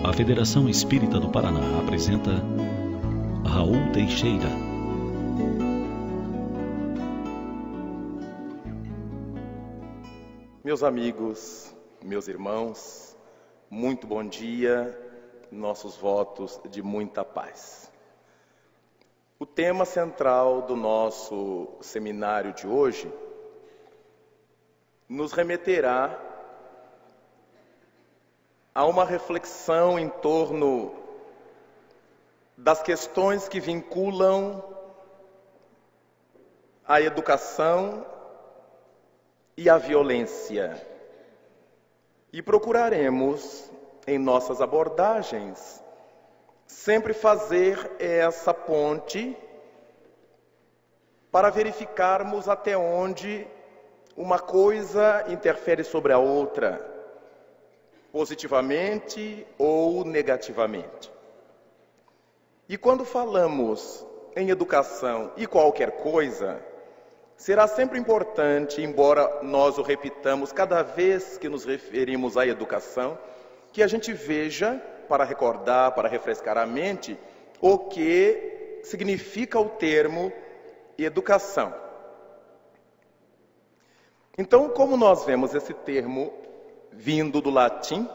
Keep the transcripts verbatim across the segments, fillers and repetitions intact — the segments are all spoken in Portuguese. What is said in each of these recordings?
A Federação Espírita do Paraná apresenta Raul Teixeira. Meus amigos, meus irmãos, muito bom dia, nossos votos de muita paz. O tema central do nosso seminário de hoje nos remeterá a uma reflexão em torno das questões que vinculam a educação e a violência. E procuraremos, em nossas abordagens, sempre fazer essa ponte para verificarmos até onde uma coisa interfere sobre a outra, positivamente ou negativamente. E quando falamos em educação e qualquer coisa, será sempre importante, embora nós o repitamos cada vez que nos referimos à educação, que a gente veja, para recordar, para refrescar a mente, o que significa o termo educação. Então, como nós vemos esse termo vindo do latim,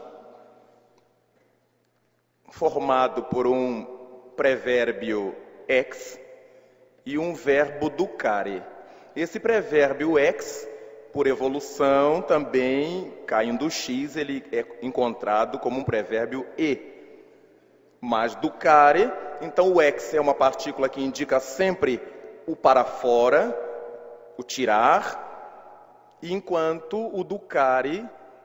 formado por um prevérbio ex e um verbo ducare. Esse prevérbio ex, por evolução, também, caindo o x, ele é encontrado como um prevérbio e. Mas ducare, então o ex é uma partícula que indica sempre o para fora, o tirar, enquanto o ducare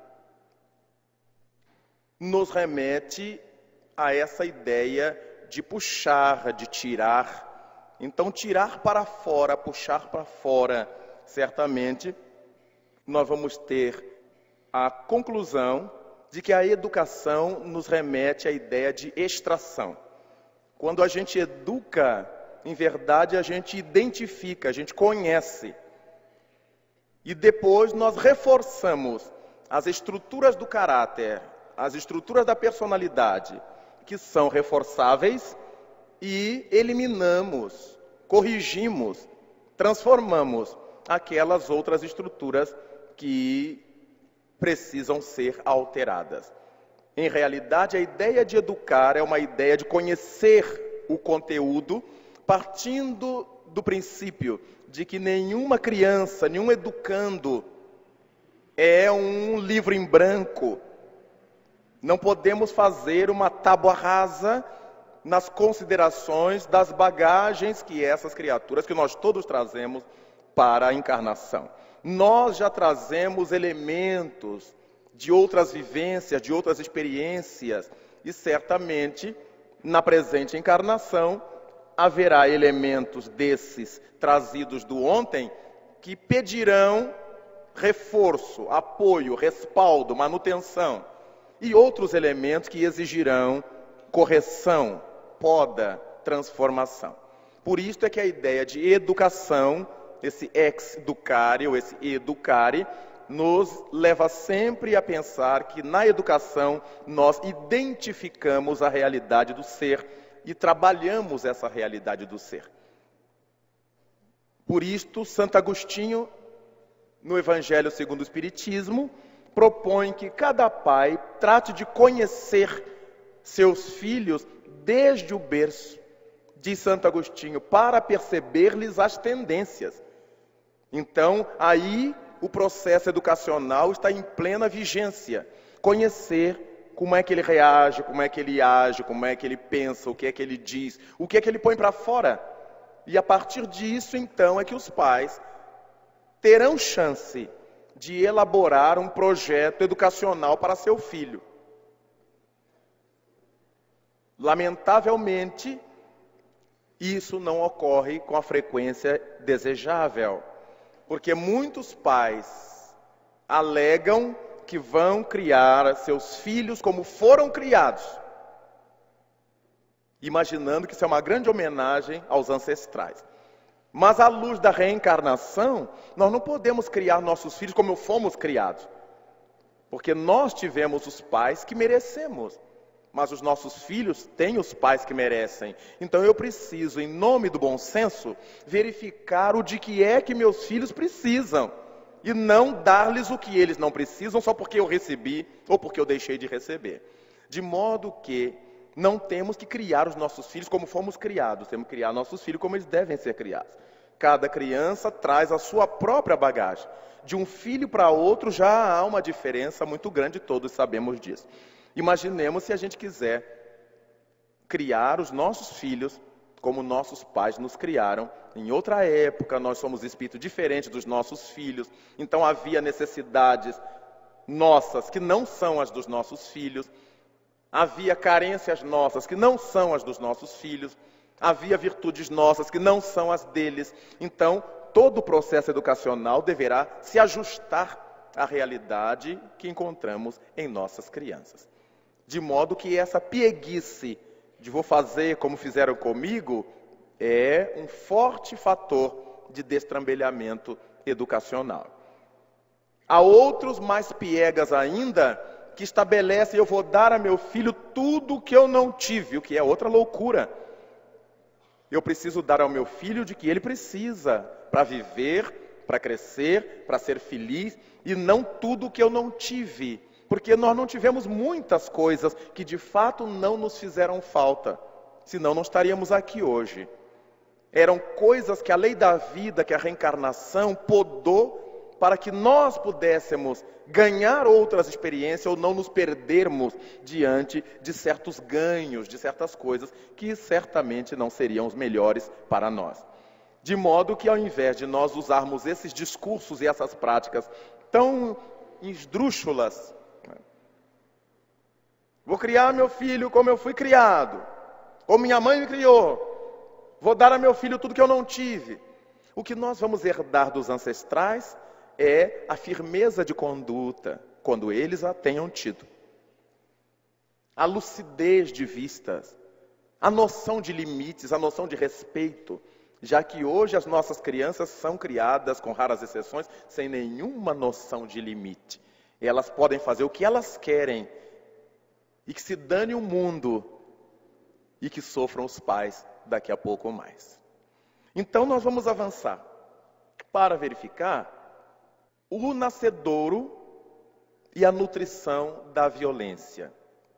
nos remete a essa ideia de puxar, de tirar. Então, tirar para fora, puxar para fora, certamente, nós vamos ter a conclusão de que a educação nos remete à ideia de extração. Quando a gente educa, em verdade, a gente identifica, a gente conhece. E depois nós reforçamos as estruturas do caráter, as estruturas da personalidade, que são reforçáveis, e eliminamos, corrigimos, transformamos aquelas outras estruturas que precisam ser alteradas. Em realidade, a ideia de educar é uma ideia de conhecer o conteúdo, partindo do princípio de que nenhuma criança, nenhum educando é um livro em branco. Não podemos fazer uma tábua rasa nas considerações das bagagens que essas criaturas, que nós todos trazemos para a encarnação. Nós já trazemos elementos de outras vivências, de outras experiências, e certamente, na presente encarnação, haverá elementos desses trazidos do ontem que pedirão reforço, apoio, respaldo, manutenção. E outros elementos que exigirão correção, poda, transformação. Por isso é que a ideia de educação, esse ex-ducare ou esse educare, nos leva sempre a pensar que na educação nós identificamos a realidade do ser e trabalhamos essa realidade do ser. Por isto, Santo Agostinho, no Evangelho segundo o Espiritismo, propõe que cada pai trate de conhecer seus filhos desde o berço, diz Santo Agostinho, para perceber-lhes as tendências. Então, aí o processo educacional está em plena vigência. Conhecer como é que ele reage, como é que ele age, como é que ele pensa, o que é que ele diz, o que é que ele põe para fora. E a partir disso, então, é que os pais terão chance de elaborar um projeto educacional para seu filho. Lamentavelmente, isso não ocorre com a frequência desejável, porque muitos pais alegam que vão criar seus filhos como foram criados, imaginando que isso é uma grande homenagem aos ancestrais. Mas à luz da reencarnação, nós não podemos criar nossos filhos como fomos criados. Porque nós tivemos os pais que merecemos. mas os nossos filhos têm os pais que merecem. Então eu preciso, em nome do bom senso, verificar o de que é que meus filhos precisam. E não dar-lhes o que eles não precisam só porque eu recebi ou porque eu deixei de receber. De modo que não temos que criar os nossos filhos como fomos criados. Temos que criar nossos filhos como eles devem ser criados. Cada criança traz a sua própria bagagem. De um filho para outro já há uma diferença muito grande, todos sabemos disso. Imaginemos se a gente quiser criar os nossos filhos como nossos pais nos criaram. Em outra época, nós somos espíritos diferentes dos nossos filhos. Então havia necessidades nossas que não são as dos nossos filhos. Havia carências nossas que não são as dos nossos filhos. Havia virtudes nossas que não são as deles. Então, todo o processo educacional deverá se ajustar à realidade que encontramos em nossas crianças. De modo que essa pieguice de vou fazer como fizeram comigo é um forte fator de destrambelhamento educacional. Há outros mais piegas ainda que estabelecem: eu vou dar a meu filho tudo o que eu não tive, o que é outra loucura. Eu preciso dar ao meu filho de que ele precisa para viver, para crescer, para ser feliz, e não tudo o que eu não tive. Porque nós não tivemos muitas coisas que de fato não nos fizeram falta, senão não estaríamos aqui hoje. Eram coisas que a lei da vida, que a reencarnação podou para que nós pudéssemos ganhar outras experiências ou não nos perdermos diante de certos ganhos, de certas coisas que certamente não seriam os melhores para nós. De modo que ao invés de nós usarmos esses discursos e essas práticas tão esdrúxulas, vou criar meu filho como eu fui criado, como minha mãe me criou, vou dar a meu filho tudo que eu não tive. O que nós vamos herdar dos ancestrais é a firmeza de conduta, quando eles a tenham tido. A lucidez de vistas, a noção de limites, a noção de respeito, já que hoje as nossas crianças são criadas, com raras exceções, sem nenhuma noção de limite. Elas podem fazer o que elas querem, e que se dane o mundo, e que sofram os pais daqui a pouco mais. Então nós vamos avançar para verificar o nascedouro e a nutrição da violência.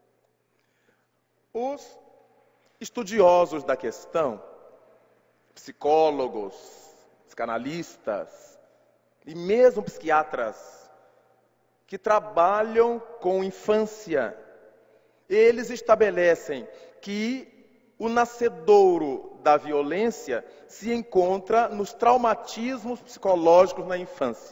Os estudiosos da questão, psicólogos, psicanalistas e mesmo psiquiatras que trabalham com infância, eles estabelecem que o nascedouro da violência se encontra nos traumatismos psicológicos na infância.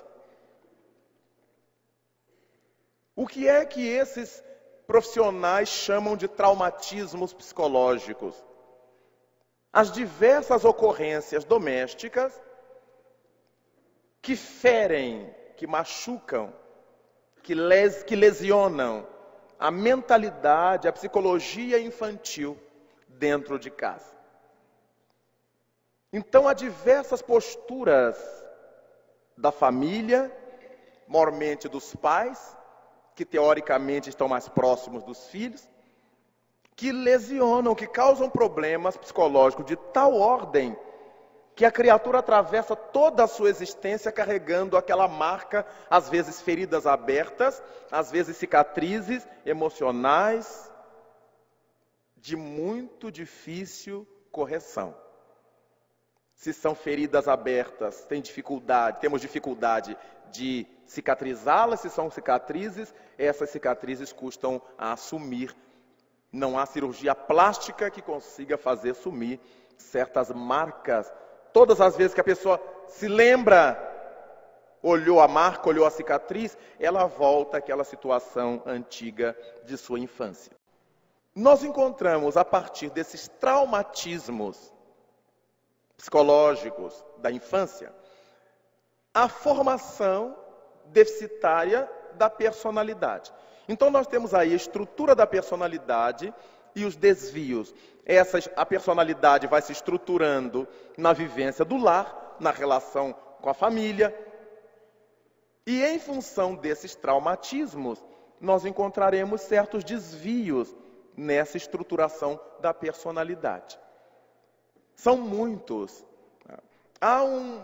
O que é que esses profissionais chamam de traumatismos psicológicos? As diversas ocorrências domésticas que ferem, que machucam, que, les, que lesionam a mentalidade, a psicologia infantil dentro de casa. Então há diversas posturas da família, mormente dos pais, que teoricamente estão mais próximos dos filhos, que lesionam, que causam problemas psicológicos de tal ordem que a criatura atravessa toda a sua existência carregando aquela marca, às vezes feridas abertas, às vezes cicatrizes emocionais, de muito difícil correção. Se são feridas abertas, tem dificuldade, temos dificuldade de cicatrizá-las. Se são cicatrizes, essas cicatrizes custam a assumir. Não há cirurgia plástica que consiga fazer sumir certas marcas. Todas as vezes que a pessoa se lembra, olhou a marca, olhou a cicatriz, ela volta àquela situação antiga de sua infância. Nós encontramos, a partir desses traumatismos psicológicos da infância, a formação deficitária da personalidade. Então nós temos aí a estrutura da personalidade e os desvios. Essa, a personalidade vai se estruturando na vivência do lar, na relação com a família. E em função desses traumatismos, nós encontraremos certos desvios nessa estruturação da personalidade. São muitos. Há um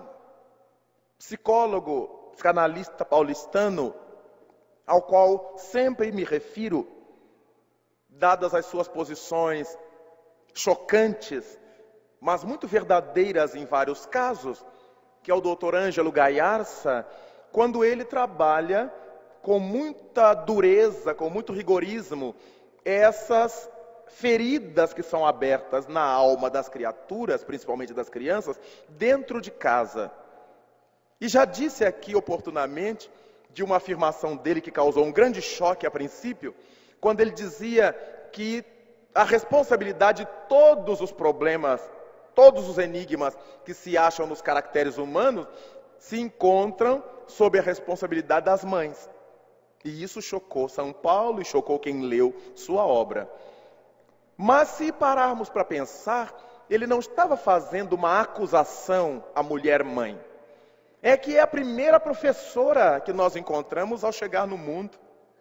psicólogo, psicanalista paulistano, ao qual sempre me refiro, dadas as suas posições chocantes, mas muito verdadeiras em vários casos, que é o doutor Ângelo Gaiarsa, quando ele trabalha com muita dureza, com muito rigorismo, essas feridas que são abertas na alma das criaturas, principalmente das crianças, dentro de casa. E já disse aqui oportunamente de uma afirmação dele que causou um grande choque a princípio, quando ele dizia que a responsabilidade de todos os problemas, todos os enigmas que se acham nos caracteres humanos, se encontram sob a responsabilidade das mães. E isso chocou São Paulo e chocou quem leu sua obra. Mas se pararmos para pensar, ele não estava fazendo uma acusação à mulher-mãe. É que é a primeira professora que nós encontramos ao chegar no mundo.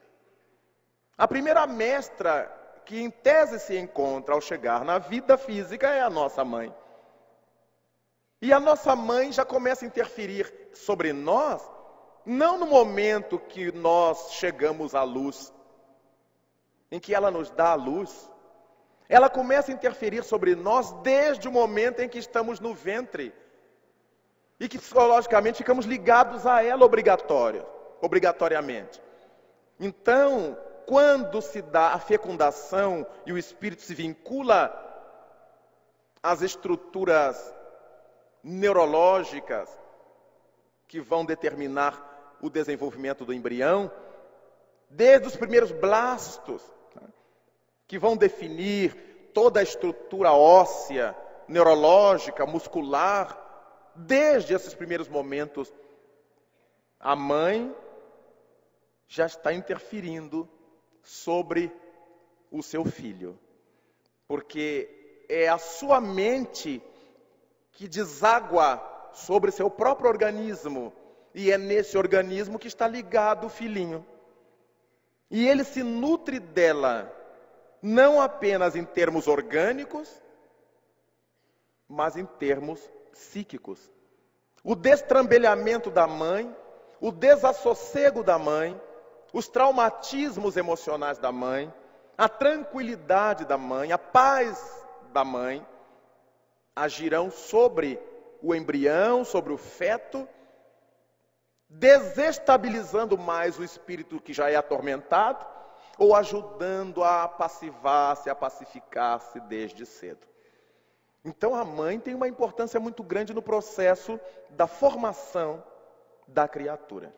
A primeira mestra que em tese se encontra ao chegar na vida física é a nossa mãe. E a nossa mãe já começa a interferir sobre nós, não no momento que nós chegamos à luz, em que ela nos dá a luz. Ela começa a interferir sobre nós desde o momento em que estamos no ventre. E que psicologicamente ficamos ligados a ela obrigatório, obrigatoriamente. Então, quando se dá a fecundação e o espírito se vincula às estruturas neurológicas que vão determinar o desenvolvimento do embrião, desde os primeiros blastos, que vão definir toda a estrutura óssea, neurológica, muscular, desde esses primeiros momentos, a mãe já está interferindo sobre o seu filho. Porque é a sua mente que deságua sobre seu próprio organismo. E é nesse organismo que está ligado o filhinho. E ele se nutre dela, não apenas em termos orgânicos, mas em termos psíquicos. O destrambelhamento da mãe, o desassossego da mãe, os traumatismos emocionais da mãe, a tranquilidade da mãe, a paz da mãe, agirão sobre o embrião, sobre o feto, desestabilizando mais o espírito que já é atormentado, ou ajudando a passivar-se, a pacificar-se desde cedo. Então a mãe tem uma importância muito grande no processo da formação da criatura.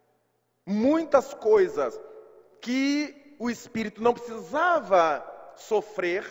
Muitas coisas que o espírito não precisava sofrer,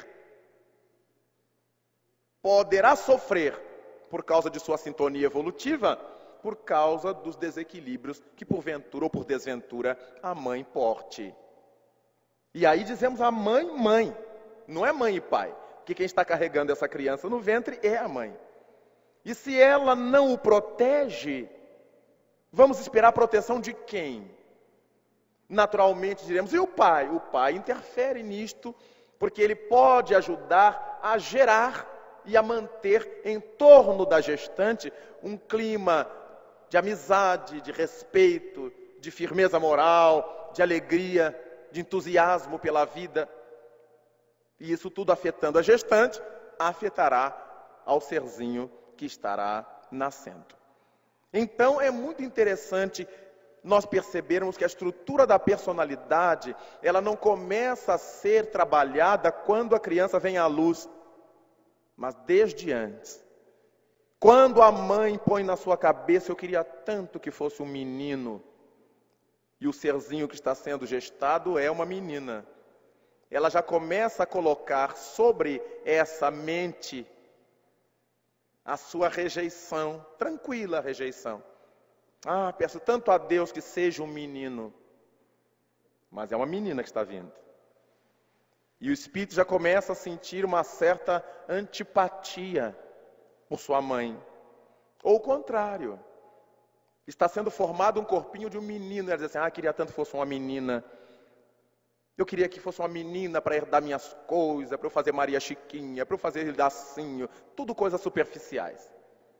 poderá sofrer por causa de sua sintonia evolutiva, por causa dos desequilíbrios que porventura ou por desventura a mãe porte. E aí dizemos a mãe, mãe, não é mãe e pai. Que quem está carregando essa criança no ventre é a mãe. E se ela não o protege, vamos esperar a proteção de quem? Naturalmente diremos, e o pai? O pai interfere nisto, porque ele pode ajudar a gerar e a manter em torno da gestante um clima de amizade, de respeito, de firmeza moral, de alegria, de entusiasmo pela vida. E isso tudo afetando a gestante, afetará ao serzinho que estará nascendo. Então é muito interessante nós percebermos que a estrutura da personalidade, ela não começa a ser trabalhada quando a criança vem à luz, mas desde antes. Quando a mãe põe na sua cabeça, eu queria tanto que fosse um menino, e o serzinho que está sendo gestado é uma menina. Ela já começa a colocar sobre essa mente a sua rejeição, tranquila rejeição. Ah, peço tanto a Deus que seja um menino. Mas é uma menina que está vindo. E o espírito já começa a sentir uma certa antipatia por sua mãe. Ou o contrário. Está sendo formado um corpinho de um menino. Ela diz assim, ah, queria tanto que fosse uma menina. Eu queria que fosse uma menina para herdar minhas coisas, para eu fazer Maria Chiquinha, para eu fazer Hildacinho, tudo coisas superficiais.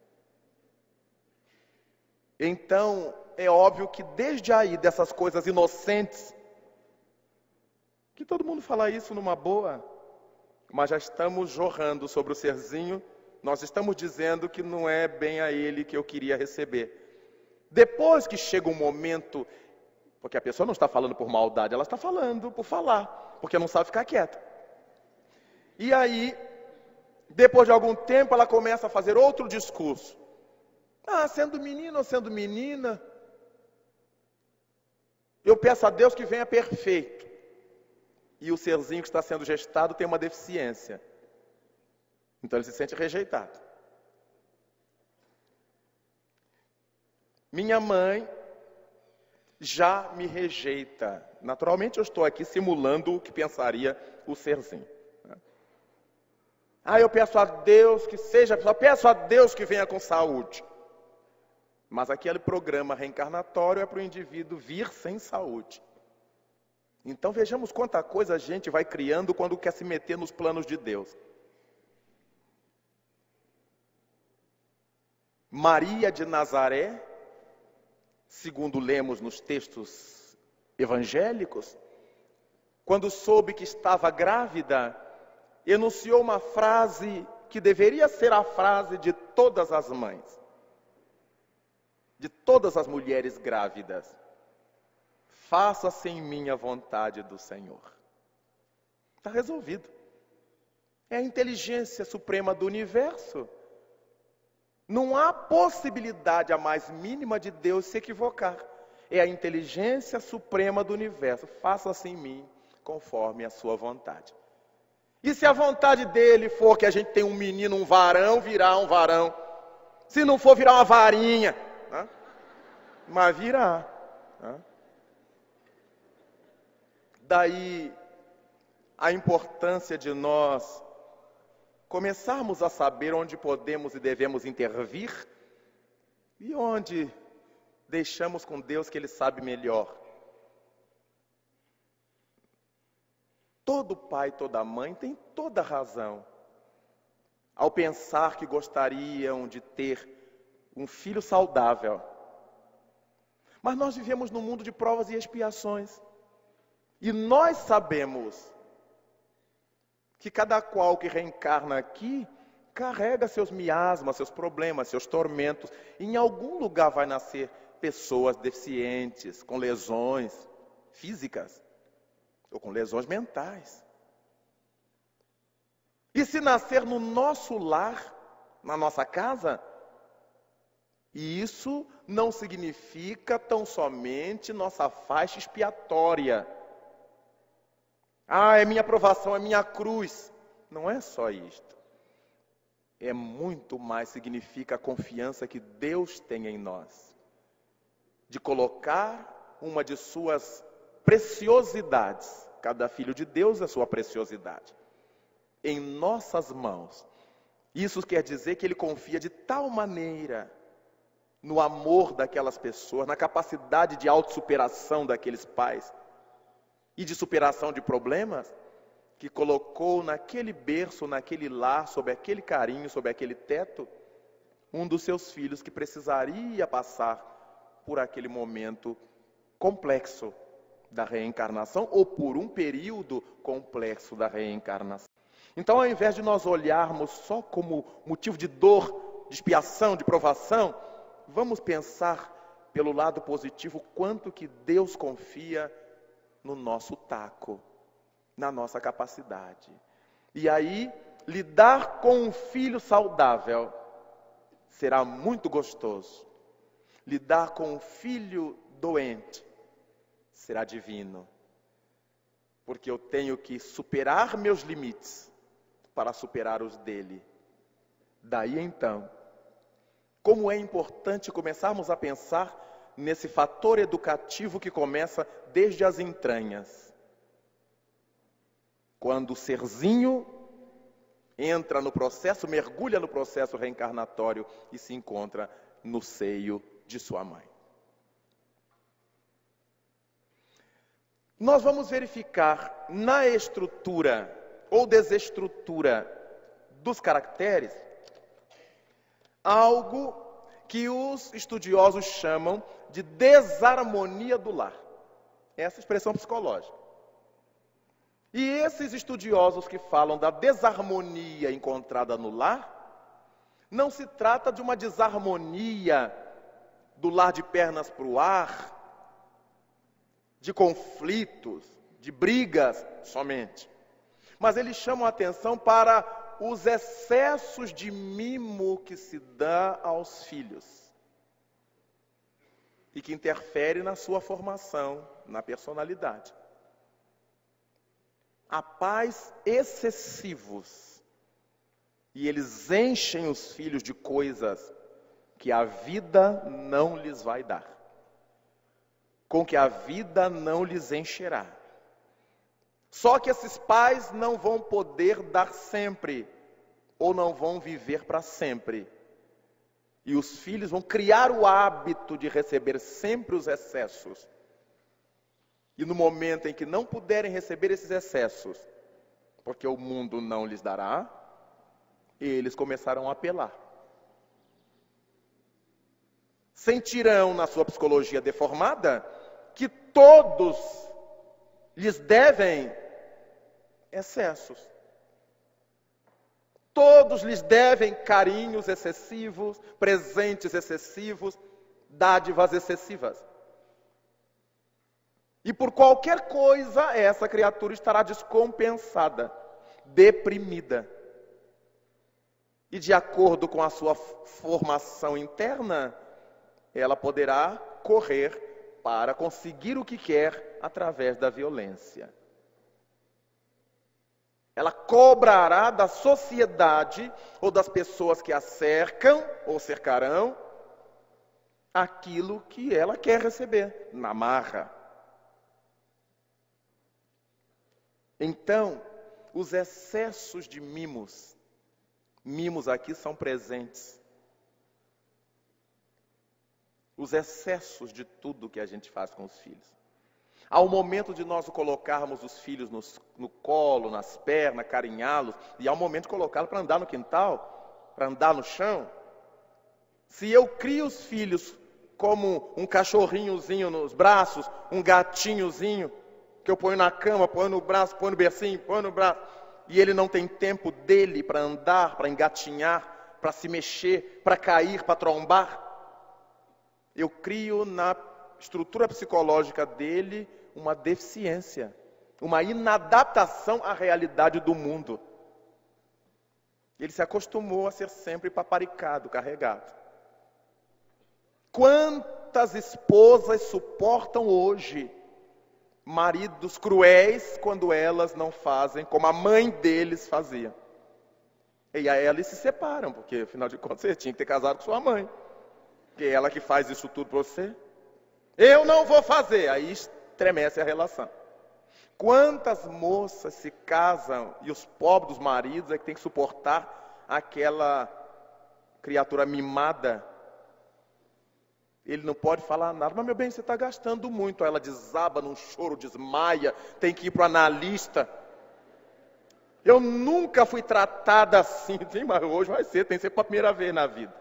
Então, é óbvio que desde aí, dessas coisas inocentes, que todo mundo fala isso numa boa, mas já estamos jorrando sobre o serzinho, nós estamos dizendo que não é bem a ele que eu queria receber. Depois que chega um momento, porque a pessoa não está falando por maldade, ela está falando por falar, porque não sabe ficar quieta. E aí, depois de algum tempo, ela começa a fazer outro discurso. Ah, sendo menino ou sendo menina, eu peço a Deus que venha perfeito. E o serzinho que está sendo gestado tem uma deficiência. Então ele se sente rejeitado. Minha mãe já me rejeita. Naturalmente eu estou aqui simulando o que pensaria o serzinho. Ah, eu peço a Deus que seja, só peço a Deus que venha com saúde. Mas aquele programa reencarnatório é para o indivíduo vir sem saúde. Então vejamos quanta coisa a gente vai criando quando quer se meter nos planos de Deus. Maria de Nazaré, segundo lemos nos textos evangélicos, quando soube que estava grávida, enunciou uma frase que deveria ser a frase de todas as mães, de todas as mulheres grávidas. Faça-se em mim a vontade do Senhor. Está resolvido. É a inteligência suprema do universo. Não há possibilidade a mais mínima de Deus se equivocar. É a inteligência suprema do universo. Faça-se em mim conforme a sua vontade. E se a vontade dele for que a gente tenha um menino, um varão, virá um varão. Se não for, virar uma varinha. Né? Mas virá. Né? Daí a importância de nós começarmos a saber onde podemos e devemos intervir e onde deixamos com Deus que Ele sabe melhor. Todo pai, toda mãe tem toda razão ao pensar que gostariam de ter um filho saudável. Mas nós vivemos num mundo de provas e expiações. E nós sabemos que cada qual que reencarna aqui carrega seus miasmas, seus problemas, seus tormentos. E em algum lugar vai nascer pessoas deficientes, com lesões físicas ou com lesões mentais. E se nascer no nosso lar, na nossa casa, e isso não significa tão somente nossa faixa expiatória. Ah, é minha provação, é minha cruz. Não é só isto. É muito mais, significa a confiança que Deus tem em nós. De colocar uma de suas preciosidades, cada filho de Deus é sua preciosidade, em nossas mãos. Isso quer dizer que Ele confia de tal maneira no amor daquelas pessoas, na capacidade de autossuperação daqueles pais, e de superação de problemas, que colocou naquele berço, naquele lar, sob aquele carinho, sob aquele teto, um dos seus filhos que precisaria passar por aquele momento complexo da reencarnação, ou por um período complexo da reencarnação. Então, ao invés de nós olharmos só como motivo de dor, de expiação, de provação, vamos pensar pelo lado positivo quanto que Deus confia no nosso taco, na nossa capacidade. E aí, lidar com um filho saudável será muito gostoso. Lidar com um filho doente será divino. Porque eu tenho que superar meus limites para superar os dele. Daí então, como é importante começarmos a pensar nesse fator educativo que começa desde as entranhas. Quando o serzinho entra no processo, mergulha no processo reencarnatório e se encontra no seio de sua mãe. nós vamos verificar na estrutura ou desestrutura dos caracteres algo que os estudiosos chamam de desarmonia do lar. Essa expressão psicológica. E esses estudiosos que falam da desarmonia encontrada no lar, não se trata de uma desarmonia do lar de pernas para o ar, de conflitos, de brigas somente. Mas eles chamam a atenção para os excessos de mimo que se dá aos filhos e que interfere na sua formação, na personalidade. Há pais excessivos e eles enchem os filhos de coisas que a vida não lhes vai dar, com que a vida não lhes encherá. Só que esses pais não vão poder dar sempre, ou não vão viver para sempre. E os filhos vão criar o hábito de receber sempre os excessos. E no momento em que não puderem receber esses excessos, porque o mundo não lhes dará, eles começarão a apelar. Sentirão na sua psicologia deformada que todos lhes devem excessos. Todos lhes devem carinhos excessivos, presentes excessivos, dádivas excessivas. E por qualquer coisa, essa criatura estará descompensada, deprimida. E de acordo com a sua formação interna, ela poderá correr para conseguir o que quer através da violência. Ela cobrará da sociedade ou das pessoas que a cercam ou cercarão aquilo que ela quer receber, na marra. Então, os excessos de mimos, mimos aqui são presentes. Os excessos de tudo que a gente faz com os filhos. Ao momento de nós colocarmos os filhos nos, no colo, nas pernas, carinhá-los, e ao momento de colocá-los para andar no quintal, para andar no chão, se eu crio os filhos como um cachorrinhozinho nos braços, um gatinhozinho, que eu ponho na cama, ponho no braço, ponho no bercinho, ponho no braço, e ele não tem tempo dele para andar, para engatinhar, para se mexer, para cair, para trombar, eu crio na estrutura psicológica dele uma deficiência, uma inadaptação à realidade do mundo. Ele se acostumou a ser sempre paparicado, carregado. Quantas esposas suportam hoje maridos cruéis quando elas não fazem como a mãe deles fazia? E aí eles se separam, porque afinal de contas você tinha que ter casado com sua mãe. Que é ela que faz isso tudo para você. Eu não vou fazer. Aí estremece a relação. Quantas moças se casam e os pobres dos maridos é que tem que suportar aquela criatura mimada. Ele não pode falar nada. Mas meu bem, você está gastando muito. Aí ela desaba num choro, desmaia. Tem que ir para o analista. Eu nunca fui tratada assim. Sim, mas hoje vai ser. Tem que ser para a primeira vez na vida.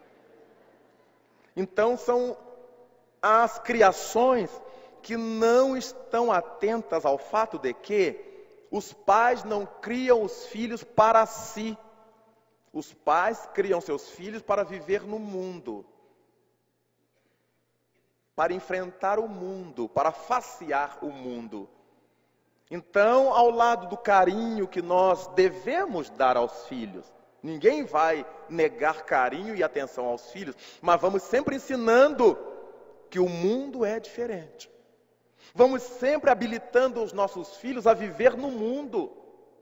Então são as criações que não estão atentas ao fato de que os pais não criam os filhos para si. Os pais criam seus filhos para viver no mundo, para enfrentar o mundo, para facear o mundo. Então, ao lado do carinho que nós devemos dar aos filhos, ninguém vai negar carinho e atenção aos filhos, mas vamos sempre ensinando que o mundo é diferente. Vamos sempre habilitando os nossos filhos a viver no mundo.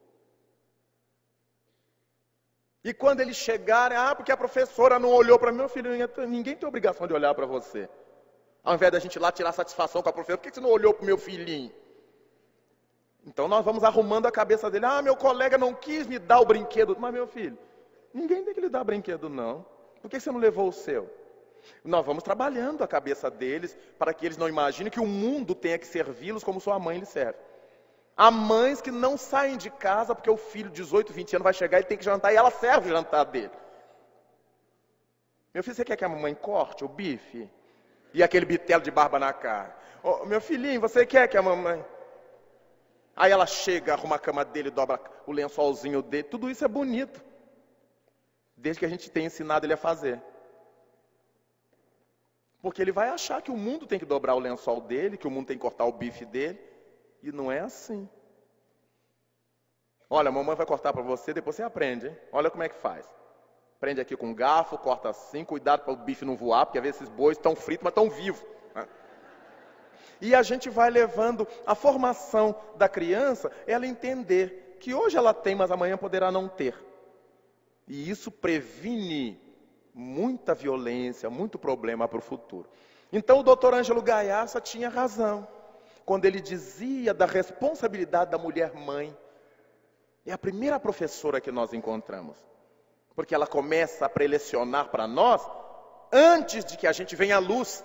E quando eles chegarem, ah, porque a professora não olhou para meu filho, ninguém tem obrigação de olhar para você. Ao invés da gente ir lá tirar satisfação com a professora, por que você não olhou para o meu filhinho? Então nós vamos arrumando a cabeça dele, ah, meu colega não quis me dar o brinquedo, mas meu filho, ninguém tem que lhe dar brinquedo não, por que você não levou o seu? Nós vamos trabalhando a cabeça deles para que eles não imaginem que o mundo tenha que servi-los como sua mãe lhe serve. Há mães que não saem de casa porque o filho de dezoito, vinte anos vai chegar e tem que jantar e ela serve o jantar dele. Meu filho, você quer que a mamãe corte o bife? E aquele bitelo de barba na cara? Oh, meu filhinho, você quer que a mamãe... Aí ela chega, arruma a cama dele, dobra o lençolzinho dele. Tudo isso é bonito. Desde que a gente tenha ensinado ele a fazer. Porque ele vai achar que o mundo tem que dobrar o lençol dele, que o mundo tem que cortar o bife dele. E não é assim. Olha, a mamãe vai cortar para você, depois você aprende, hein? Olha como é que faz. Prende aqui com um garfo, corta assim, cuidado para o bife não voar, porque às vezes esses bois estão fritos, mas estão vivos. Né? E a gente vai levando a formação da criança, ela entender que hoje ela tem, mas amanhã poderá não ter. E isso previne muita violência, muito problema para o futuro. Então o doutor Ângelo Gaiaça tinha razão, quando ele dizia da responsabilidade da mulher mãe. É a primeira professora que nós encontramos. Porque ela começa a prelecionar para nós, antes de que a gente venha à luz.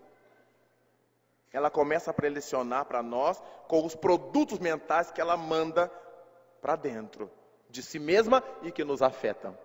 Ela começa a prelecionar para nós com os produtos mentais que ela manda para dentro de si mesma e que nos afetam.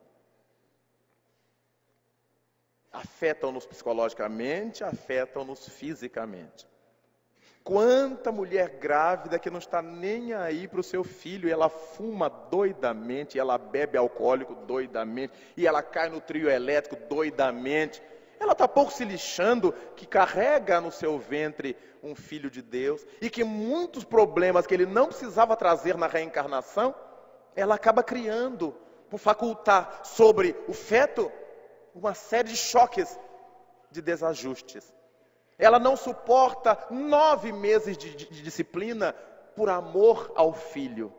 Afetam-nos psicologicamente, afetam-nos fisicamente. Quanta mulher grávida que não está nem aí para o seu filho, e ela fuma doidamente, e ela bebe alcoólico doidamente, e ela cai no trio elétrico doidamente. Ela está pouco se lixando que carrega no seu ventre um filho de Deus, e que muitos problemas que ele não precisava trazer na reencarnação, ela acaba criando, por facultar sobre o feto uma série de choques, de desajustes. Ela não suporta nove meses de, de, de disciplina por amor ao filho.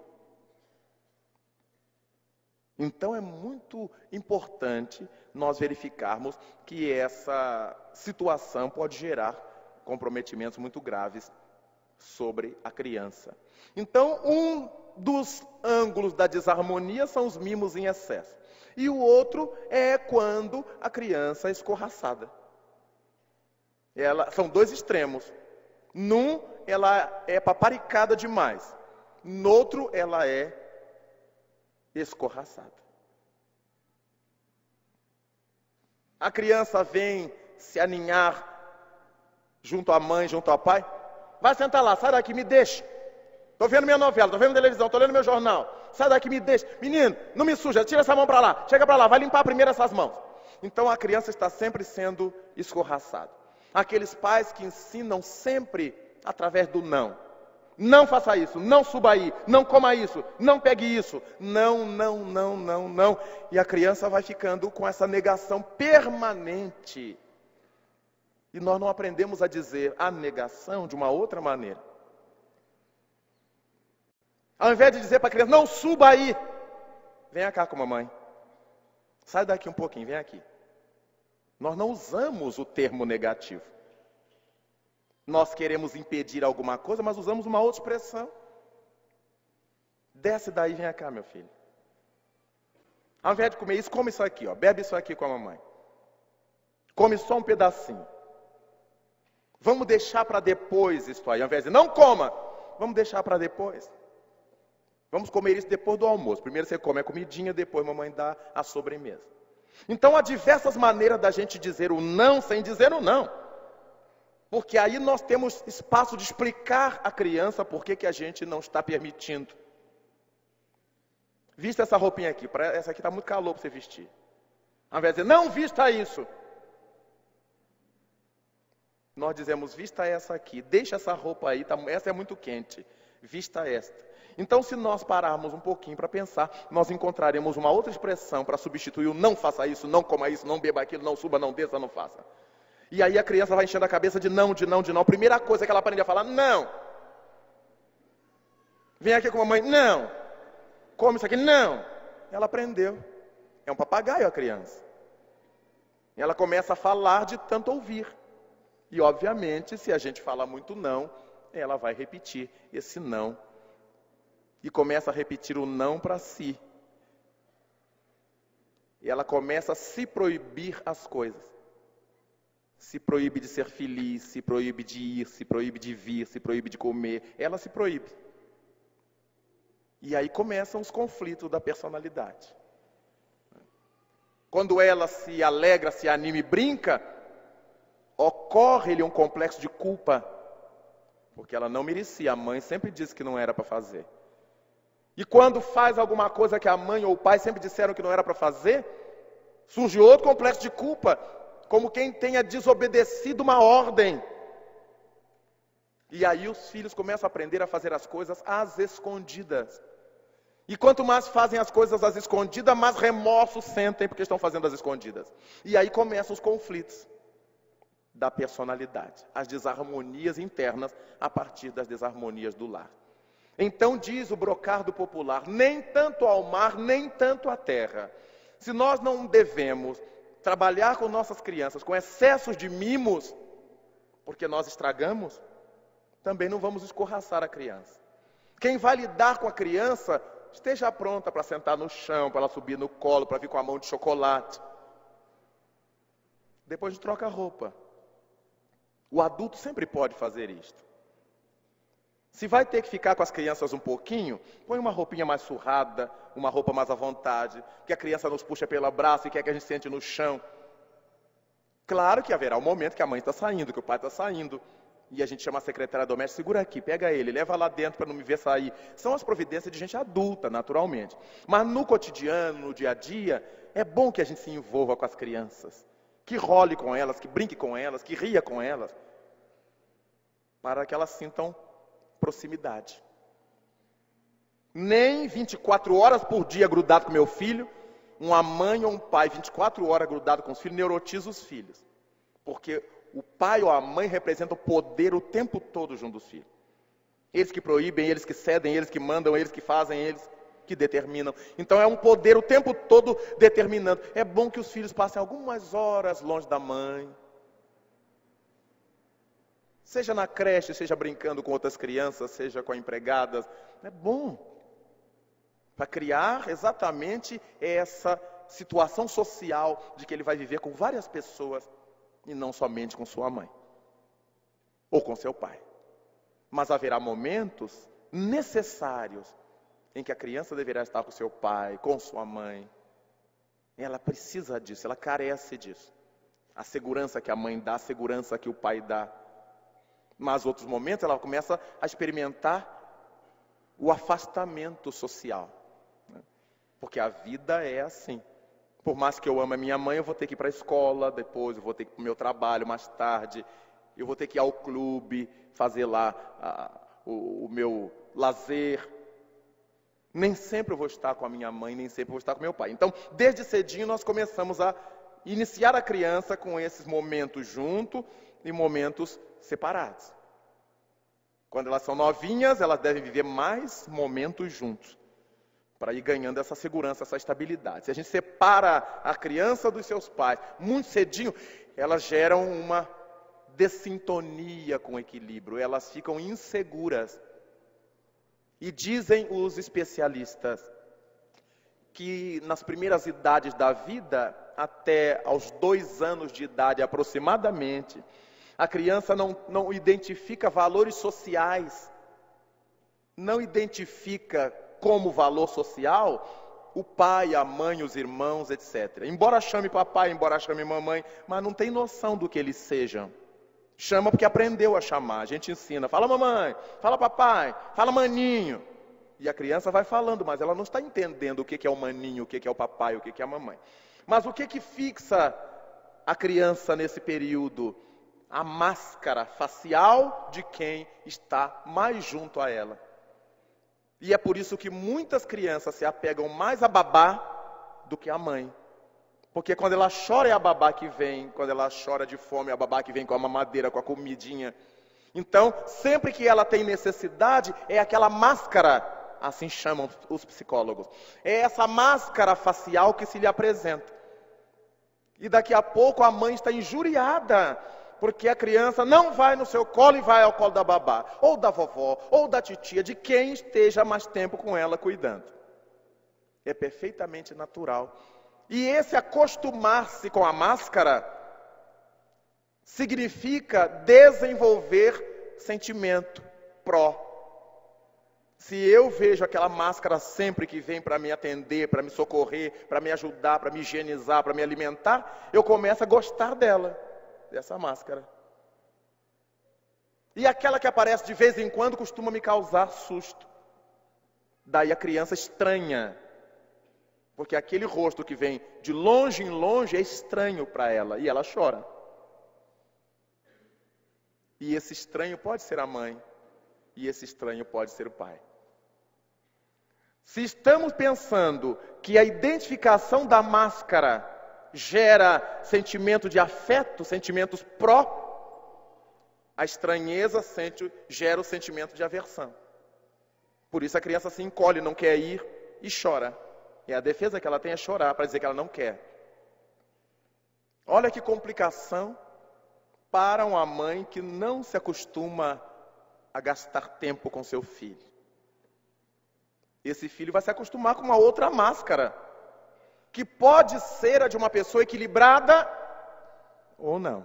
Então é muito importante nós verificarmos que essa situação pode gerar comprometimentos muito graves sobre a criança. Então, um dos ângulos da desarmonia são os mimos em excesso. E o outro é quando a criança é escorraçada. Ela, são dois extremos. Num, ela é paparicada demais. No outro, ela é escorraçada. A criança vem se aninhar junto à mãe, junto ao pai. Vai sentar lá, sai daqui, me deixa. Estou vendo minha novela, estou vendo televisão, estou lendo meu jornal. Sai daqui, me deixa. Menino, não me suja, tira essa mão para lá. Chega para lá, vai limpar primeiro essas mãos. Então a criança está sempre sendo escorraçada. Aqueles pais que ensinam sempre através do não. Não faça isso, não suba aí, não coma isso, não pegue isso. Não, não, não, não, não. E a criança vai ficando com essa negação permanente. E nós não aprendemos a dizer a negação de uma outra maneira. Ao invés de dizer para a criança, não suba aí. Venha cá com a mamãe. Sai daqui um pouquinho, vem aqui. Nós não usamos o termo negativo. Nós queremos impedir alguma coisa, mas usamos uma outra expressão. Desce daí, vem cá, meu filho. Ao invés de comer isso, come isso aqui, ó. Bebe isso aqui com a mamãe. Come só um pedacinho. Vamos deixar para depois isso aí. Ao invés de não coma, vamos deixar para depois. Vamos comer isso depois do almoço. Primeiro você come a comidinha, depois a mamãe dá a sobremesa. Então há diversas maneiras da gente dizer o não sem dizer o não. Porque aí nós temos espaço de explicar à criança por que que a gente não está permitindo. Vista essa roupinha aqui, essa aqui está muito calor para você vestir. Ao invés de dizer, não vista isso. Nós dizemos, vista essa aqui, deixa essa roupa aí, tá, essa é muito quente, vista esta. Então, se nós pararmos um pouquinho para pensar, nós encontraremos uma outra expressão para substituir o não faça isso, não coma isso, não beba aquilo, não suba, não desça, não faça. E aí a criança vai enchendo a cabeça de não, de não, de não. A primeira coisa que ela aprende a falar, não. Vem aqui com a mamãe, não. Come isso aqui, não. Ela aprendeu. É um papagaio a criança. E ela começa a falar de tanto ouvir. E obviamente, se a gente fala muito não, ela vai repetir esse não. E começa a repetir o não para si. E ela começa a se proibir as coisas. se proíbe de ser feliz, se proíbe de ir, se proíbe de vir, se proíbe de comer. Ela se proíbe. E aí começam os conflitos da personalidade. Quando ela se alegra, se anima e brinca, ocorre-lhe um complexo de culpa, porque ela não merecia. A mãe sempre disse que não era para fazer. E quando faz alguma coisa que a mãe ou o pai sempre disseram que não era para fazer, surge outro complexo de culpa, como quem tenha desobedecido uma ordem. E aí os filhos começam a aprender a fazer as coisas às escondidas. E quanto mais fazem as coisas às escondidas, mais remorso sentem porque estão fazendo às escondidas. E aí começam os conflitos da personalidade, as desarmonias internas a partir das desarmonias do lar. Então diz o brocardo popular, nem tanto ao mar, nem tanto à terra. Se nós não devemos trabalhar com nossas crianças com excessos de mimos, porque nós estragamos, também não vamos escorraçar a criança. Quem vai lidar com a criança, esteja pronta para sentar no chão, para ela subir no colo, para vir com a mão de chocolate. Depois de troca a roupa. O adulto sempre pode fazer isto. Se vai ter que ficar com as crianças um pouquinho, põe uma roupinha mais surrada, uma roupa mais à vontade, que a criança nos puxa pelo braço e quer que a gente sente no chão. Claro que haverá um momento que a mãe está saindo, que o pai está saindo, e a gente chama a secretária doméstica, segura aqui, pega ele, leva lá dentro para não me ver sair. São as providências de gente adulta, naturalmente. Mas no cotidiano, no dia a dia, é bom que a gente se envolva com as crianças, que role com elas, que brinque com elas, que ria com elas, para que elas sintam proximidade. Nem vinte e quatro horas por dia grudado com meu filho, uma mãe ou um pai vinte e quatro horas grudado com os filhos, neurotiza os filhos. Porque o pai ou a mãe representam o poder o tempo todo junto dos filhos. Eles que proíbem, eles que cedem, eles que mandam, eles que fazem, eles que determinam. Então é um poder o tempo todo determinando. É bom que os filhos passem algumas horas longe da mãe. Seja na creche, seja brincando com outras crianças, seja com empregadas. É bom. Para criar exatamente essa situação social de que ele vai viver com várias pessoas e não somente com sua mãe ou com seu pai. Mas haverá momentos necessários em que a criança deverá estar com seu pai, com sua mãe. Ela precisa disso, ela carece disso. A segurança que a mãe dá, a segurança que o pai dá. Mas outros momentos ela começa a experimentar o afastamento social. Porque a vida é assim. Por mais que eu ame a minha mãe, eu vou ter que ir para a escola, depois eu vou ter que ir para o meu trabalho mais tarde, eu vou ter que ir ao clube, fazer lá a, o, o meu lazer. Nem sempre eu vou estar com a minha mãe, nem sempre eu vou estar com meu pai. Então, desde cedinho nós começamos a iniciar a criança com esses momentos juntos e momentos separados. Quando elas são novinhas, elas devem viver mais momentos juntos, para ir ganhando essa segurança, essa estabilidade. Se a gente separa a criança dos seus pais muito cedinho, elas geram uma dessintonia com o equilíbrio, elas ficam inseguras. E dizem os especialistas que nas primeiras idades da vida, até aos dois anos de idade aproximadamente, a criança não, não identifica valores sociais, não identifica como valor social o pai, a mãe, os irmãos, etcétera. Embora chame papai, embora chame mamãe, mas não tem noção do que eles sejam. Chama porque aprendeu a chamar, a gente ensina, fala mamãe, fala papai, fala maninho. E a criança vai falando, mas ela não está entendendo o que é o maninho, o que é o papai, o que é a mamãe. Mas o que que fixa a criança nesse período? A máscara facial de quem está mais junto a ela. E é por isso que muitas crianças se apegam mais a babá do que a mãe. Porque quando ela chora é a babá que vem, quando ela chora de fome é a babá que vem com a mamadeira, com a comidinha. Então, sempre que ela tem necessidade, é aquela máscara, assim chamam os psicólogos. É essa máscara facial que se lhe apresenta. E daqui a pouco a mãe está injuriada, porque a criança não vai no seu colo e vai ao colo da babá, ou da vovó, ou da titia, de quem esteja mais tempo com ela cuidando. É perfeitamente natural. E esse acostumar-se com a máscara significa desenvolver sentimento pró. Se eu vejo aquela máscara sempre que vem para me atender, para me socorrer, para me ajudar, para me higienizar, para me alimentar, eu começo a gostar dela, dessa máscara. E aquela que aparece de vez em quando costuma me causar susto. Daí a criança estranha, porque aquele rosto que vem de longe em longe é estranho para ela, e ela chora. E esse estranho pode ser a mãe, e esse estranho pode ser o pai. Se estamos pensando que a identificação da máscara gera sentimento de afeto, sentimentos pró, a estranheza sente, gera o sentimento de aversão. Por isso a criança se encolhe, não quer ir e chora. E a defesa que ela tem é chorar, para dizer que ela não quer. Olha que complicação para uma mãe que não se acostuma a gastar tempo com seu filho. Esse filho vai se acostumar com uma outra máscara, que pode ser a de uma pessoa equilibrada ou não.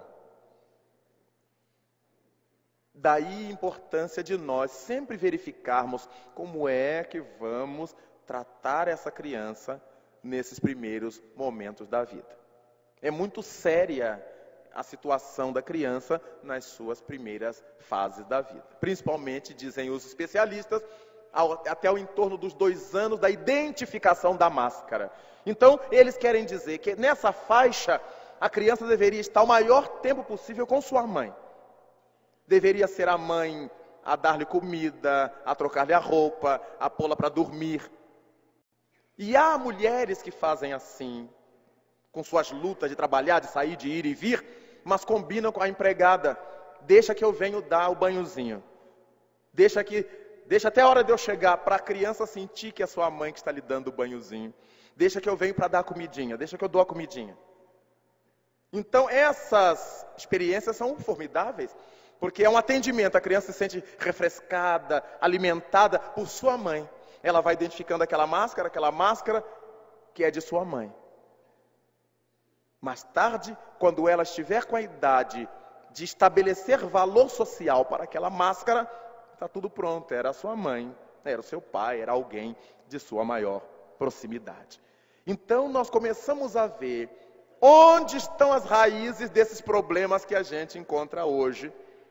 Daí a importância de nós sempre verificarmos como é que vamos tratar essa criança nesses primeiros momentos da vida. É muito séria a situação da criança nas suas primeiras fases da vida. Principalmente, dizem os especialistas, até o entorno dos dois anos da identificação da máscara. Então, eles querem dizer que nessa faixa, a criança deveria estar o maior tempo possível com sua mãe. Deveria ser a mãe a dar-lhe comida, a trocar-lhe a roupa, a pô-la para dormir. E há mulheres que fazem assim, com suas lutas de trabalhar, de sair, de ir e vir, mas combinam com a empregada. Deixa que eu venho dar o banhozinho. Deixa que... Deixa até a hora de eu chegar para a criança sentir que é sua mãe que está lhe dando o banhozinho. Deixa que eu venho para dar a comidinha. Deixa que eu dou a comidinha. Então essas experiências são formidáveis. Porque é um atendimento. A criança se sente refrescada, alimentada por sua mãe. Ela vai identificando aquela máscara, aquela máscara que é de sua mãe. Mais tarde, quando ela estiver com a idade de estabelecer valor social para aquela máscara, está tudo pronto, era a sua mãe, era o seu pai, era alguém de sua maior proximidade. Então nós começamos a ver onde estão as raízes desses problemas que a gente encontra hoje,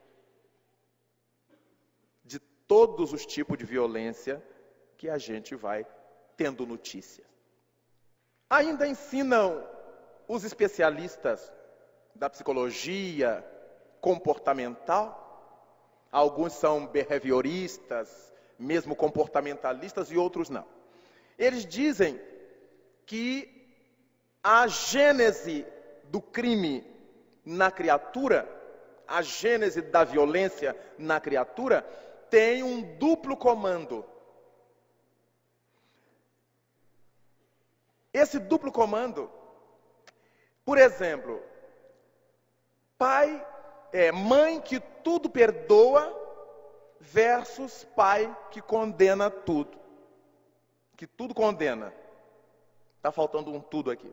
de todos os tipos de violência que a gente vai tendo notícia. Ainda ensinam os especialistas da psicologia comportamental. Alguns são behavioristas, mesmo comportamentalistas, e outros não. Eles dizem que a gênese do crime na criatura, a gênese da violência na criatura, tem um duplo comando. Esse duplo comando, por exemplo, pai... É mãe que tudo perdoa versus pai que condena tudo. Que tudo condena. Está faltando um tudo aqui.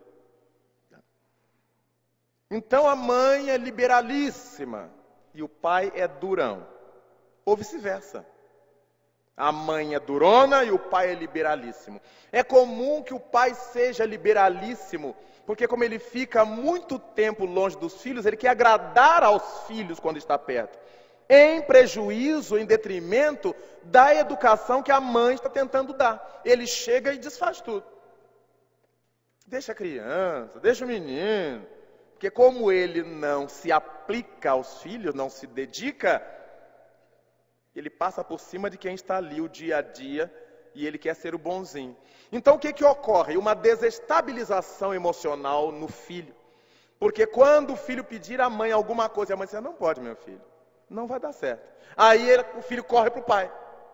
Então a mãe é liberalíssima e o pai é durão. Ou vice-versa. A mãe é durona e o pai é liberalíssimo. É comum que o pai seja liberalíssimo, porque como ele fica muito tempo longe dos filhos, ele quer agradar aos filhos quando está perto. Em prejuízo, em detrimento da educação que a mãe está tentando dar. Ele chega e desfaz tudo. Deixa a criança, deixa o menino. Porque como ele não se aplica aos filhos, não se dedica, ele passa por cima de quem está ali o dia a dia e ele quer ser o bonzinho. Então o que que ocorre? Uma desestabilização emocional no filho. Porque quando o filho pedir à mãe alguma coisa, a mãe diz, não pode, meu filho, não vai dar certo. Aí ele, o filho corre para o pai.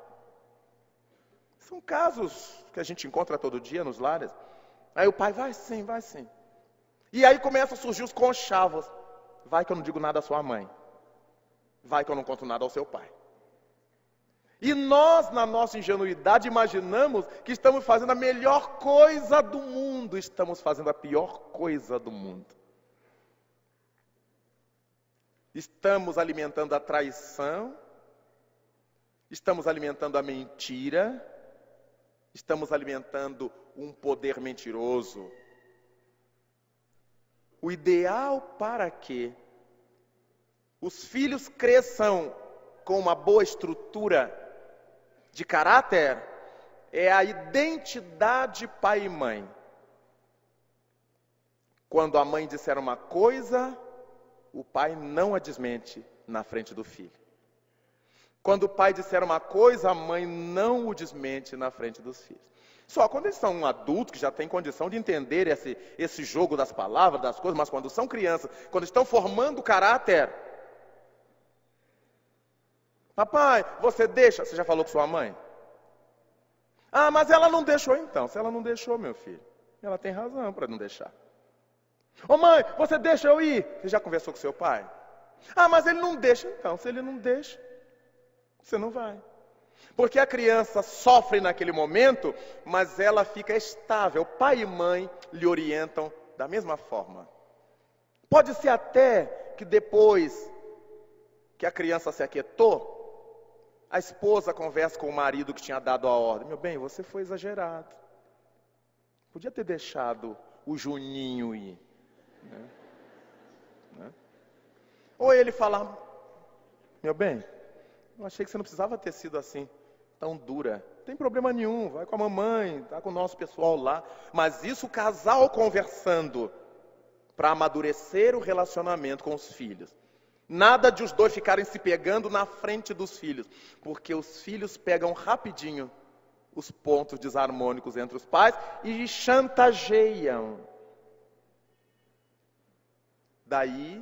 São casos que a gente encontra todo dia nos lares. Aí o pai, vai sim, vai sim. E aí começam a surgir os conchavos. Vai que eu não digo nada à sua mãe. Vai que eu não conto nada ao seu pai. E nós, na nossa ingenuidade, imaginamos que estamos fazendo a melhor coisa do mundo. Estamos fazendo a pior coisa do mundo. Estamos alimentando a traição, estamos alimentando a mentira, estamos alimentando um poder mentiroso. O ideal para que os filhos cresçam com uma boa estrutura de caráter é a identidade pai e mãe. Quando a mãe disser uma coisa, o pai não a desmente na frente do filho. Quando o pai disser uma coisa, a mãe não o desmente na frente dos filhos. Só quando eles são um adulto que já tem condição de entender esse, esse jogo das palavras, das coisas, mas quando são crianças, quando estão formando o caráter. Papai, você deixa? Você já falou com sua mãe? Ah, mas ela não deixou então. Se ela não deixou, meu filho, ela tem razão para não deixar. Ô mãe, você deixa eu ir? Você já conversou com seu pai? Ah, mas ele não deixa então. Se ele não deixa, você não vai. Porque a criança sofre naquele momento, mas ela fica estável. Pai e mãe lhe orientam da mesma forma. Pode ser até que depois que a criança se aquietou, a esposa conversa com o marido que tinha dado a ordem. Meu bem, você foi exagerado. Podia ter deixado o Juninho ir. Né? Né? Ou ele falar, meu bem, eu achei que você não precisava ter sido assim, tão dura. Não tem problema nenhum, vai com a mamãe, tá com o nosso pessoal lá. Mas isso o casal conversando para amadurecer o relacionamento com os filhos. Nada de os dois ficarem se pegando na frente dos filhos, porque os filhos pegam rapidinho os pontos desarmônicos entre os pais e chantageiam. Daí,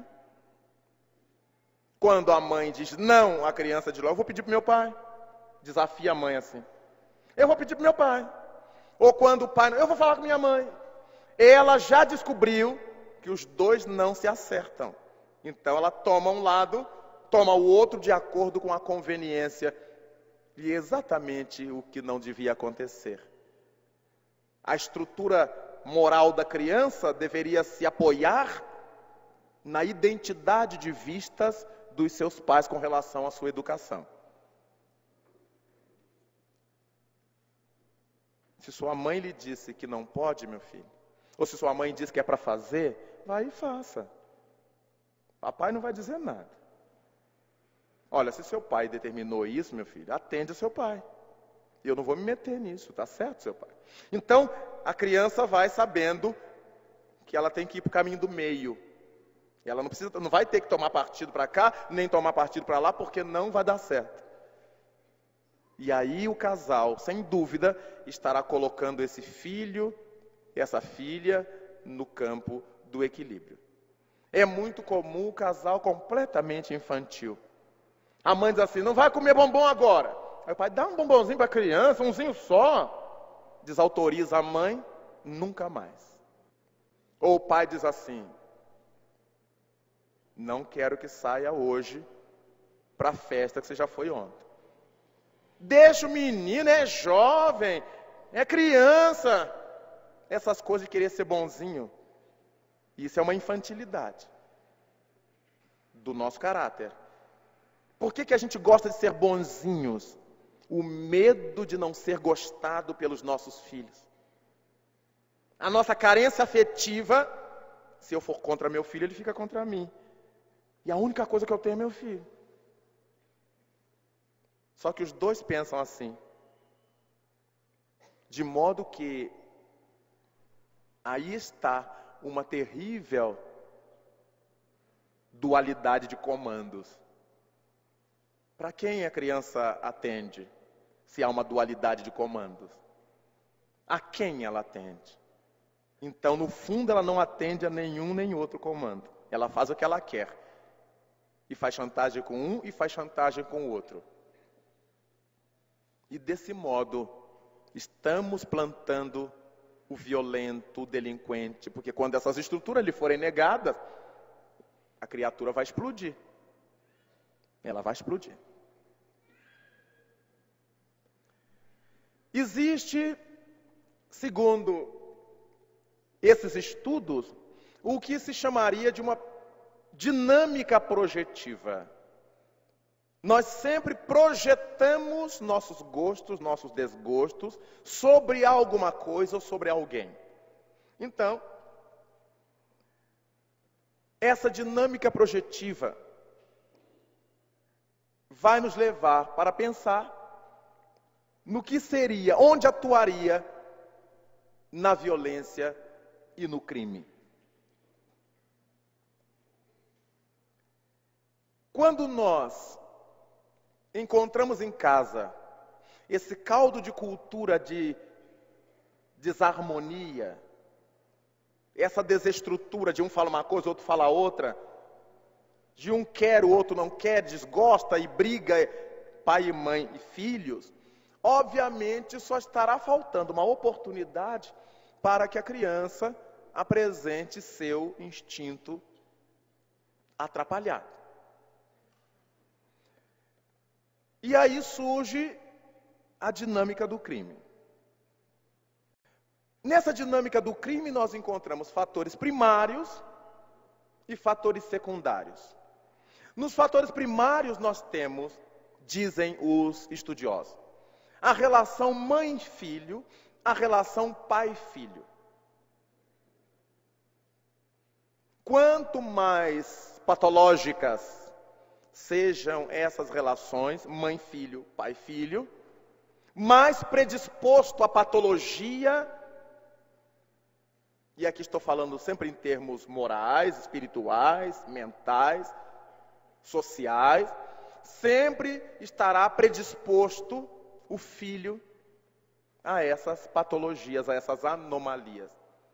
quando a mãe diz não, a criança diz, eu vou pedir para meu pai. Desafia a mãe assim. Eu vou pedir para meu pai. Ou quando o pai, eu vou falar com minha mãe. Ela já descobriu que os dois não se acertam. Então ela toma um lado, toma o outro de acordo com a conveniência. E exatamente o que não devia acontecer. A estrutura moral da criança deveria se apoiar na identidade de vistas dos seus pais com relação à sua educação. Se sua mãe lhe disse que não pode, meu filho, ou se sua mãe disse que é para fazer, vai e faça. Papai não vai dizer nada. Olha, se seu pai determinou isso, meu filho, atende ao seu pai. Eu não vou me meter nisso, tá certo, seu pai? Então, a criança vai sabendo que ela tem que ir para o caminho do meio. Ela não precisa, não vai ter que tomar partido para cá, nem tomar partido para lá, porque não vai dar certo. E aí o casal, sem dúvida, estará colocando esse filho, essa filha, no campo do equilíbrio. É muito comum o casal completamente infantil. A mãe diz assim, não vai comer bombom agora. Aí o pai, dá um bombonzinho para a criança, umzinho só. Desautoriza a mãe, nunca mais. Ou o pai diz assim, não quero que saia hoje para a festa que você já foi ontem. Deixa o menino, é jovem, é criança. Essas coisas de querer ser bonzinho. Isso é uma infantilidade do nosso caráter. Por que que a gente gosta de ser bonzinhos? O medo de não ser gostado pelos nossos filhos. A nossa carência afetiva, se eu for contra meu filho, ele fica contra mim. E a única coisa que eu tenho é meu filho. Só que os dois pensam assim. De modo que aí está uma terrível dualidade de comandos. Para quem a criança atende, se há uma dualidade de comandos? A quem ela atende? Então, no fundo, ela não atende a nenhum nem outro comando. Ela faz o que ela quer. E faz chantagem com um e faz chantagem com o outro. E desse modo, estamos plantando o violento, o delinquente, porque quando essas estruturas lhe forem negadas, a criatura vai explodir. Ela vai explodir. Existe, segundo esses estudos, o que se chamaria de uma dinâmica projetiva. Nós sempre projetamos nossos gostos, nossos desgostos sobre alguma coisa ou sobre alguém. Então, essa dinâmica projetiva vai nos levar para pensar no que seria, onde atuaria na violência e no crime. Quando nós encontramos em casa esse caldo de cultura de desarmonia, essa desestrutura de um fala uma coisa, outro fala outra, de um quer, o outro não quer, desgosta e briga, pai e mãe e filhos, obviamente só estará faltando uma oportunidade para que a criança apresente seu instinto atrapalhado. E aí surge a dinâmica do crime. Nessa dinâmica do crime nós encontramos fatores primários e fatores secundários. Nos fatores primários nós temos, dizem os estudiosos, a relação mãe-filho, a relação pai-filho. Quanto mais patológicas sejam essas relações, mãe-filho, pai-filho, mais predisposto à patologia, e aqui estou falando sempre em termos morais, espirituais, mentais, sociais, sempre estará predisposto o filho a essas patologias, a essas anomalias.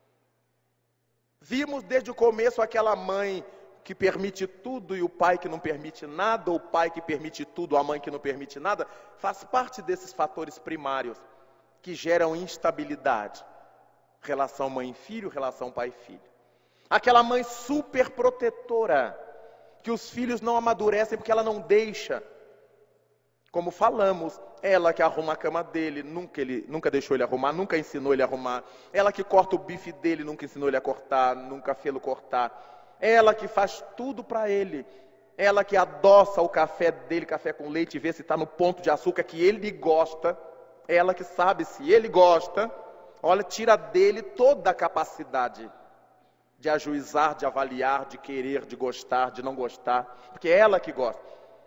Vimos desde o começo aquela mãe que permite tudo e o pai que não permite nada, ou o pai que permite tudo, a mãe que não permite nada, faz parte desses fatores primários que geram instabilidade. Relação mãe-filho, relação pai-filho. Aquela mãe super protetora, que os filhos não amadurecem porque ela não deixa. Como falamos, ela que arruma a cama dele, nunca, ele, nunca deixou ele arrumar, nunca ensinou ele a arrumar. Ela que corta o bife dele, nunca ensinou ele a cortar, nunca fez-lo cortar. Ela que faz tudo para ele. Ela que adoça o café dele, café com leite, e vê se está no ponto de açúcar que ele gosta. Ela que sabe se ele gosta. Olha, tira dele toda a capacidade de ajuizar, de avaliar, de querer, de gostar, de não gostar. Porque é ela que gosta.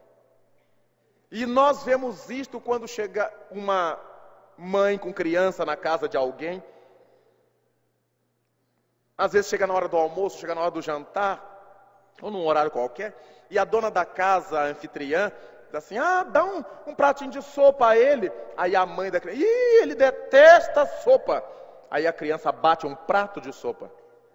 E nós vemos isto quando chega uma mãe com criança na casa de alguém. Às vezes chega na hora do almoço, chega na hora do jantar, ou num horário qualquer, e a dona da casa, a anfitriã, diz assim, ah, dá um, um pratinho de sopa a ele. Aí a mãe da criança, ih, ele detesta sopa. Aí a criança bate um prato de sopa.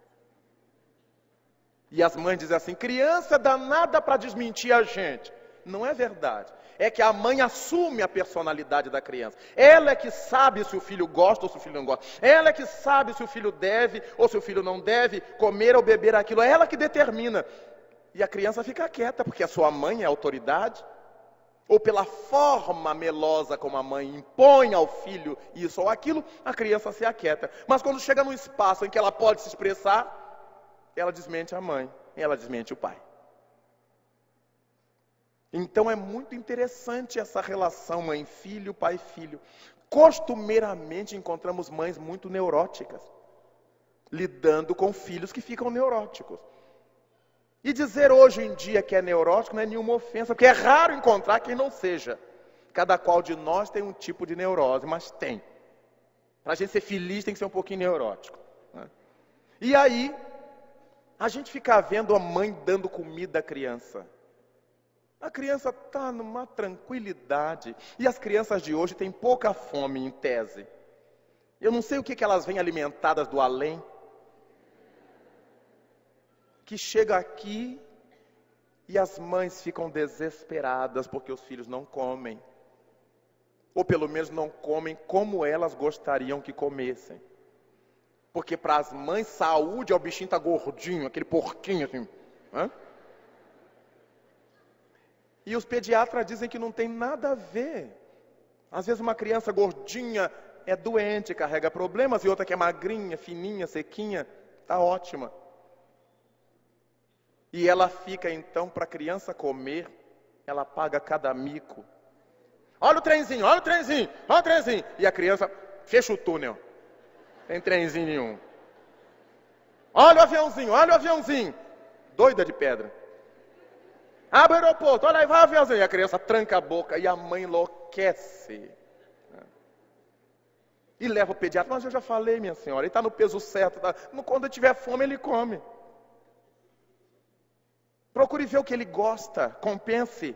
E as mães dizem assim, criança dá nada para desmentir a gente. Não é verdade. É que a mãe assume a personalidade da criança. Ela é que sabe se o filho gosta ou se o filho não gosta. Ela é que sabe se o filho deve ou se o filho não deve comer ou beber aquilo. É ela que determina. E a criança fica quieta, porque a sua mãe é a autoridade. Ou pela forma melosa como a mãe impõe ao filho isso ou aquilo, a criança se aquieta. Mas quando chega num espaço em que ela pode se expressar, ela desmente a mãe, ela desmente o pai. Então é muito interessante essa relação mãe-filho, pai-filho. Costumeiramente encontramos mães muito neuróticas, lidando com filhos que ficam neuróticos. E dizer hoje em dia que é neurótico não é nenhuma ofensa, porque é raro encontrar quem não seja. Cada qual de nós tem um tipo de neurose, mas tem. Para a gente ser feliz tem que ser um pouquinho neurótico, né? E aí, a gente fica vendo a mãe dando comida à criança. A criança está numa tranquilidade. E as crianças de hoje têm pouca fome, em tese. Eu não sei o que, que elas vêm alimentadas do além. Que chega aqui e as mães ficam desesperadas porque os filhos não comem. Ou pelo menos não comem como elas gostariam que comessem. Porque para as mães, saúde é o bichinho tá gordinho, aquele porquinho assim. Hã? E os pediatras dizem que não tem nada a ver. Às vezes uma criança gordinha é doente, carrega problemas, e outra que é magrinha, fininha, sequinha, está ótima. E ela fica então, para a criança comer, ela paga cada mico. Olha o trenzinho, olha o trenzinho, olha o trenzinho. E a criança fecha o túnel. Tem trenzinho nenhum. Olha o aviãozinho, olha o aviãozinho. Doida de pedra. Abre o aeroporto, olha aí, vai o aviãozinho. E a criança tranca a boca e a mãe enlouquece. E leva o pediatra. Mas eu já falei, minha senhora, ele está no peso certo. Tá? Quando tiver fome, ele come. Procure ver o que ele gosta, compense.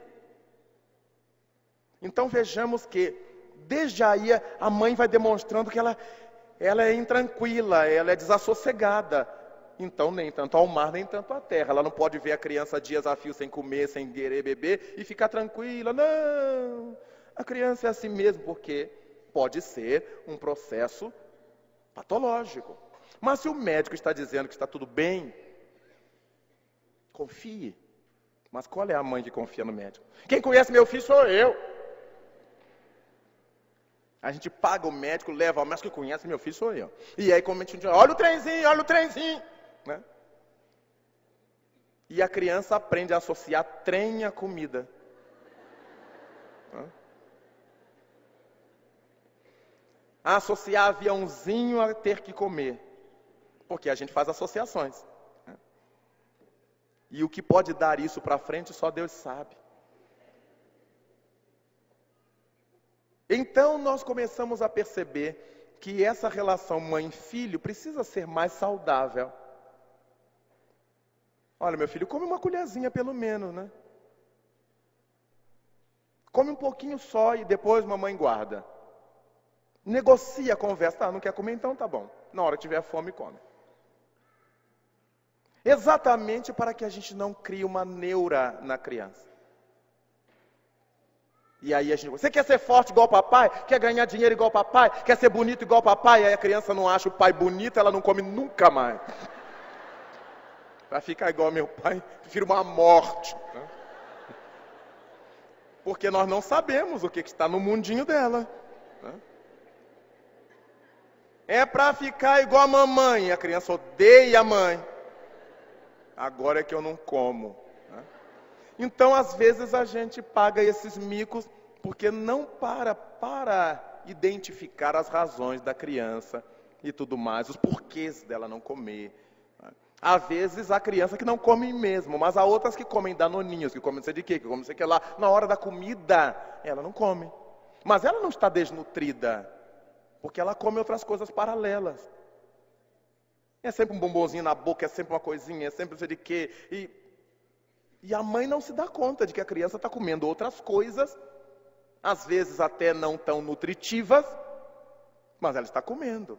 Então vejamos que, desde aí, a mãe vai demonstrando que ela, ela é intranquila, ela é desassossegada. Então, nem tanto ao mar, nem tanto à terra. Ela não pode ver a criança dias a fio sem comer, sem querer beber e ficar tranquila. Não! A criança é assim mesmo, porque pode ser um processo patológico. Mas se o médico está dizendo que está tudo bem, confie. Mas qual é a mãe que confia no médico? Quem conhece meu filho sou eu. A gente paga o médico, leva ao médico que conhece meu filho sou eu. E aí, como a gente diz, olha o trenzinho, olha o trenzinho. Né? E a criança aprende a associar trem à comida. Né? A associar aviãozinho a ter que comer. Porque a gente faz associações. Né? E o que pode dar isso para frente, só Deus sabe. Então nós começamos a perceber que essa relação mãe-filho precisa ser mais saudável. Olha, meu filho, come uma colherzinha pelo menos, né? Come um pouquinho só e depois mamãe guarda. Negocia a conversa. Ah, não quer comer? Então tá bom. Na hora que tiver fome, come. Exatamente para que a gente não crie uma neura na criança. E aí a gente, você quer ser forte igual o papai? Quer ganhar dinheiro igual o papai? Quer ser bonito igual o papai? Aí a criança não acha o pai bonito, ela não come nunca mais. Para ficar igual ao meu pai, prefiro uma morte. Né? Porque nós não sabemos o que está no mundinho dela. Né? É para ficar igual a mamãe. A criança odeia a mãe. Agora é que eu não como. Né? Então, às vezes, a gente paga esses micos porque não para para identificar as razões da criança e tudo mais, os porquês dela não comer. Às vezes, há criança que não come mesmo, mas há outras que comem danoninhos, que comem não sei de quê, que comem não sei o que lá. Na hora da comida, ela não come. Mas ela não está desnutrida, porque ela come outras coisas paralelas. É sempre um bombonzinho na boca, é sempre uma coisinha, é sempre não sei de quê. E, e a mãe não se dá conta de que a criança está comendo outras coisas, às vezes até não tão nutritivas, mas ela está comendo.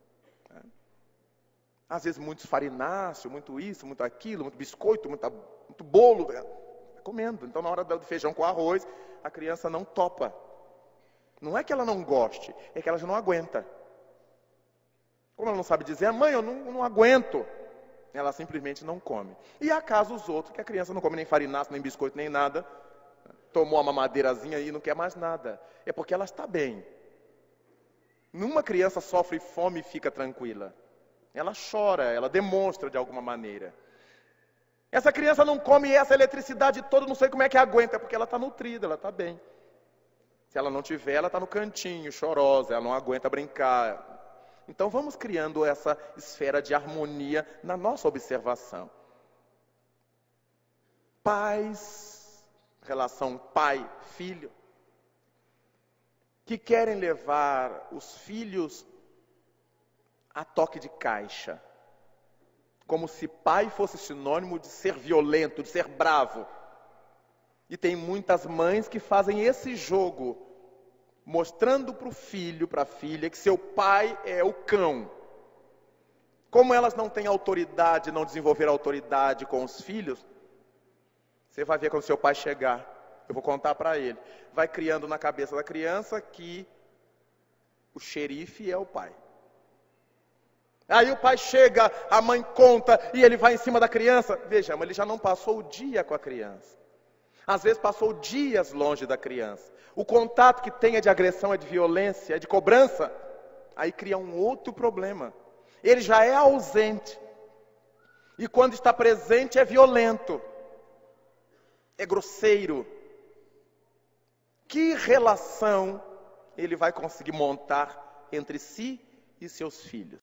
Às vezes muito farináceo, muito isso, muito aquilo, muito biscoito, muito, muito bolo, está comendo. Então na hora do feijão com arroz, a criança não topa. Não é que ela não goste, é que ela já não aguenta. Como ela não sabe dizer, mãe, eu não, não aguento, ela simplesmente não come. E há casos outros que a criança não come nem farináceo, nem biscoito, nem nada, tomou uma mamadeirazinha e não quer mais nada. É porque ela está bem. Nenhuma criança sofre fome e fica tranquila. Ela chora, ela demonstra de alguma maneira. Essa criança não come essa eletricidade toda, não sei como é que aguenta, é porque ela está nutrida, ela está bem. Se ela não tiver, ela está no cantinho, chorosa, ela não aguenta brincar. Então vamos criando essa esfera de harmonia na nossa observação. Pais, relação pai-filho, que querem levar os filhos a toque de caixa, como se pai fosse sinônimo de ser violento, de ser bravo. E tem muitas mães que fazem esse jogo, mostrando para o filho, para a filha, que seu pai é o cão. Como elas não têm autoridade, não desenvolveram autoridade com os filhos, você vai ver quando seu pai chegar, eu vou contar para ele, vai criando na cabeça da criança que o xerife é o pai. Aí o pai chega, a mãe conta, e ele vai em cima da criança. Veja, mas ele já não passou o dia com a criança. Às vezes passou dias longe da criança. O contato que tem é de agressão, é de violência, é de cobrança. Aí cria um outro problema. Ele já é ausente. E quando está presente é violento, é grosseiro. Que relação ele vai conseguir montar entre si e seus filhos?